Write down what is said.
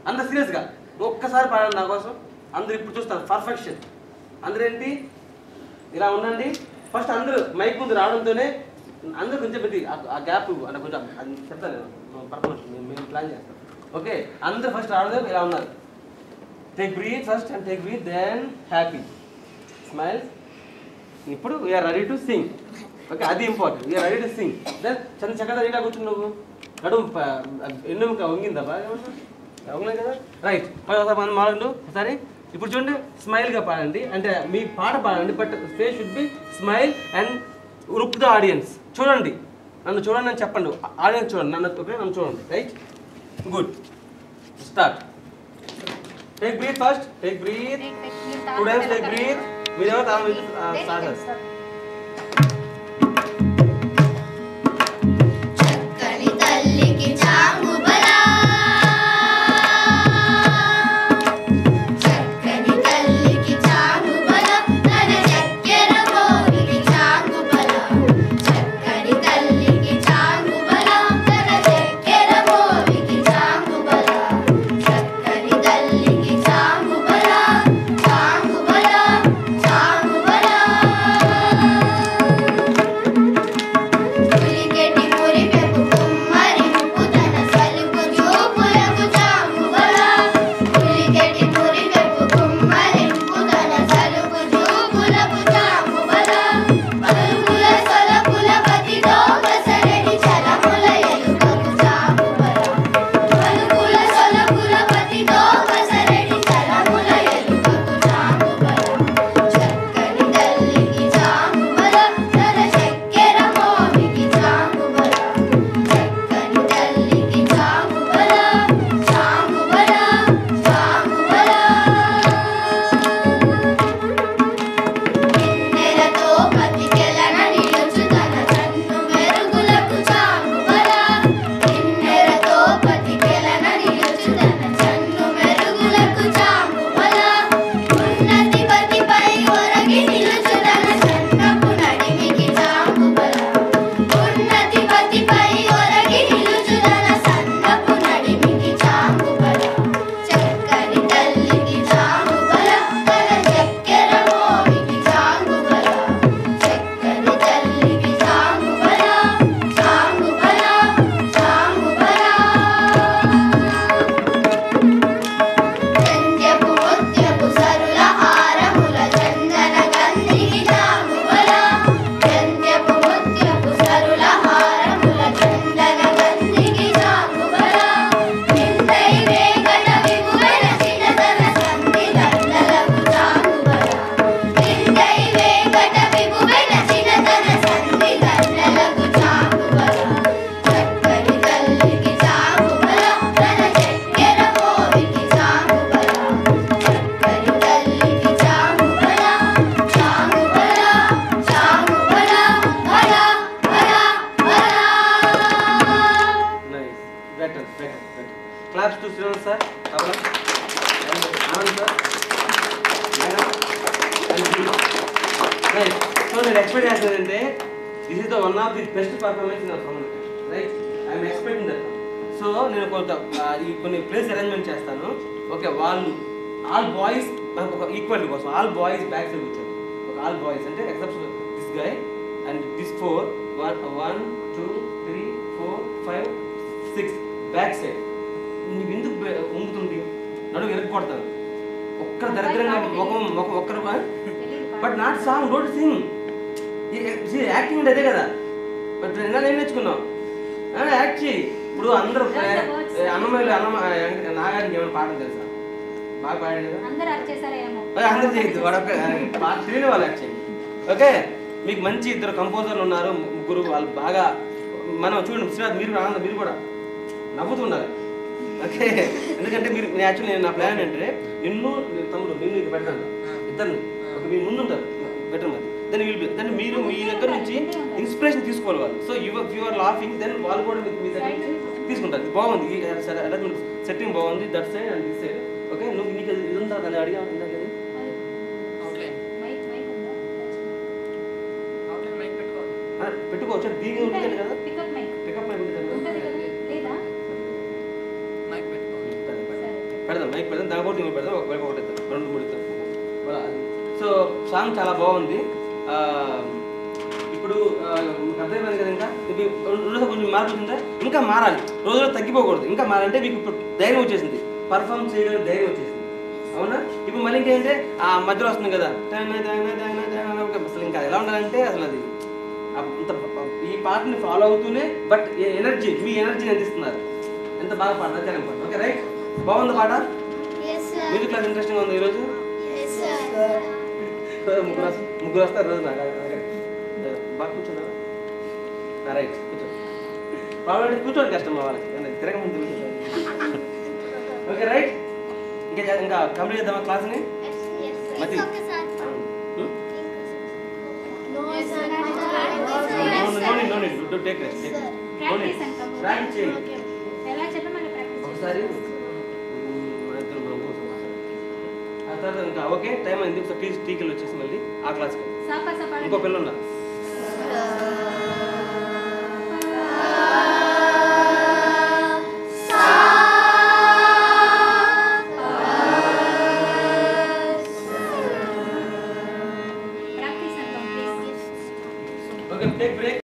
అందరు సీరియస్గా ఒక్కసారి పాడండి నా కోసం. అందరు ఇప్పుడు చూస్తాను పర్ఫెక్షన్. అందరూ ఏంటి ఇలా ఉండండి. ఫస్ట్ అందరూ మైక్ ముందు రావడంతోనే అందరూ కొంచెం పెట్టి ఆ గ్యాప్ అంటే కొంచెం అది చెప్తాను నేను పర్ఫెక్ట్ మేము ప్లాన్ చేస్తాం. ఓకే, అందరూ ఫస్ట్ రావడం ఇలా ఉన్నారు. Take breath first and take breath then happy smile. ఇప్పుడు we are ready to sing. Okay, అది important. We are ready to sing. Then Chandra చక్కగా ఇలా కూర్చుని నువ్వు నడుము ఎన్నుముక వంగిందా బాగా వంగలేదు కదా. రైట్, ఒకసారి మాడండి ఒకసారి. ఇప్పుడు చూడండి స్మైల్గా పాడండి, అంటే మీ పాట పాడండి but face should be smile and look the audience. చూడండి, నన్ను చూడండి అని చెప్పండి. ఆడియన్స్ చూడండి, నన్ను ఓకే నన్ను చూడండి. Right, good. Start. Take breath first. Take breath. 2 times take breath. మీరేమో start. Claps to Sriram sir. Anand sir. Right. So the experience is this is the one of the best performance in our community. Right? I am expecting that. So నేను కొన్ని place arrangement చేస్తాను. Okay, వాళ్ళు all boys equal కోసం all boys back side కూర్చోండి. ఒక all boys అంటే except this guy and this 4 1 2 3 4 5 6 back side. నీకు ఎందుకు ఉంగుతుంది? నడుము ఎరగొడతాను. ఒక్క దరిద్రంగా ఒక్కరు but not song, don't sing. Acting అదే కదా. బట్ నిన్న ఏం నేర్చుకున్నావు? యాక్ట్ చేయి. ఇప్పుడు అందరూ అన్నమయ్యలు నాగార్జున ఏమైనా పాఠం తెలుసా? బాగా పాడాడు కదా. అందరూ చేయొద్దు, వాడు తెలియని వాళ్ళు యాక్ట్ చేయండి. ఓకే, మీకు మంచి 2 కంపోజర్లు ఉన్నారు, 3 వాళ్ళు బాగా. మనం చూడండి శ్రీనాథ్, మీరు ఆనందం, మీరు కూడా నవ్వుతున్నారు. ఓకే, ఎందుకంటే మీరు యాక్చువల్లీ నా ప్లాన్ ఏంటంటే తమ్ముడు నిన్ను ఇది పెడతాను, ఇద్దరిని ఒక మీ ముందుంటారు బెటర్ మరి. దెన్ మీరు మీ దగ్గర నుంచి ఇన్స్పిరేషన్ తీసుకోవాలి వాళ్ళు. సో యువర్ లాఫింగ్, దెన్ వాళ్ళు కూడా మీ దగ్గర నుంచి తీసుకుంటారు. బాగుంది, సెట్టింగ్ బాగుంది, that side and this side. Okay, నువ్వు నీకు ఇది ఉందా అని అడిగా పెట్టుకోవచ్చు. దీని ఉంటుంది కదా, పికప్ మైక్ ఉంటుంది కదా. పెడదాం మైక్ పెడదాం దాని కూడా నేను పెడదాం ఒకవైపు ఒకటి ఇద్దాం 2 3 ఇద్దాం. సో సాంగ్ చాలా బాగుంది. ఇప్పుడు మీకు అర్థమైంది కదా. ఇంకా ఇది రోజు కొంచెం మార్పు వచ్చిందా? ఇంకా మారాలి, రోజులో తగ్గిపోకూడదు. ఇంకా మారాలంటే మీకు ఇప్పుడు ధైర్యం వచ్చేసింది, పర్ఫార్మ్ చేయగలిగే ధైర్యం వచ్చేసింది. అవునా? ఇప్పుడు మళ్ళీ ఇంకేంటే ఆ మధ్యలో వస్తుంది కదా అసలు ఇంకా ఎలా ఉండాలంటే అసలు అది అంత ఈ పాటని ఫాలో అవుతూనే బట్ ఎనర్జీ, మీ ఎనర్జీని అందిస్తున్నారు. ఎంత బాగా పాడతారు చాలా పాట. ఓకే రైట్, బాగుంది పాట. మ్యూజిక్ క్లాస్ ఇంట్రెస్టింగ్ ఉంది ఈరోజు. ముగ్గురు వస్తారు రోజు నాకు బాగా కూర్చున్నారా? రైట్ కూర్చో. ప్రాబ్లం కూర్చోండి, కష్టం మా వాళ్ళకి తిరగ ముందు. ఓకే రైట్, ఇంకా కంప్లీట్ చేద్దామా క్లాస్ని? మతి ఒకసారి ఇంకా ఓకే టైం అయింది. ఒకసారి టీకెళ్ళి వచ్చేసి మళ్ళీ ఆ క్లాస్కి ఇంకో పిల్లలు ఉన్నారు. Okay, take break.